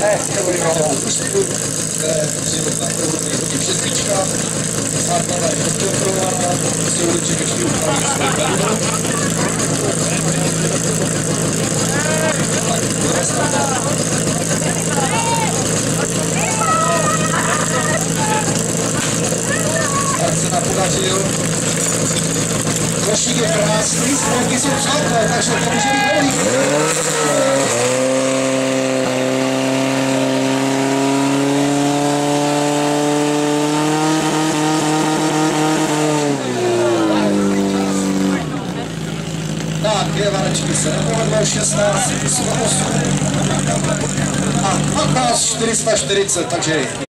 na provodní hodně přesvíčka, základná je odkontrolovaná, prostě uliček ještě upraví svůj pedal. Tak, bude stavba. Start se nám podařil. Košík je krásný, spolky jsou celkové, takže to může být dobrý. Tak, dvě varečky se nepovedlo, 16, 108 a 15, 440, takže